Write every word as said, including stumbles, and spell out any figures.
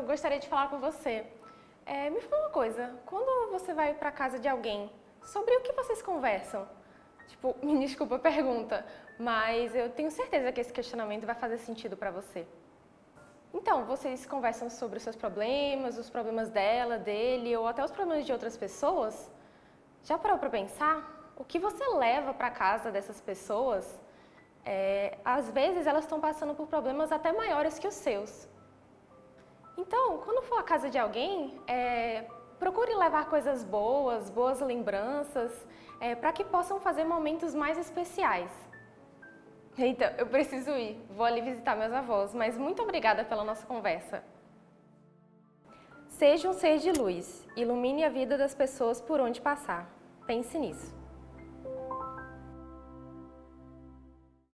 gostaria de falar com você. É, me fala uma coisa, quando você vai para casa de alguém, sobre o que vocês conversam? Tipo, me desculpa a pergunta, mas eu tenho certeza que esse questionamento vai fazer sentido para você. Então, vocês conversam sobre os seus problemas, os problemas dela, dele, ou até os problemas de outras pessoas? Já parou para pensar? O que você leva para casa dessas pessoas? É, às vezes elas estão passando por problemas até maiores que os seus. Então, quando for à casa de alguém, é, procure levar coisas boas, boas lembranças, é, para que possam fazer momentos mais especiais. Eita, eu preciso ir, vou ali visitar meus avós, mas muito obrigada pela nossa conversa. Seja um ser de luz, ilumine a vida das pessoas por onde passar. Pense nisso.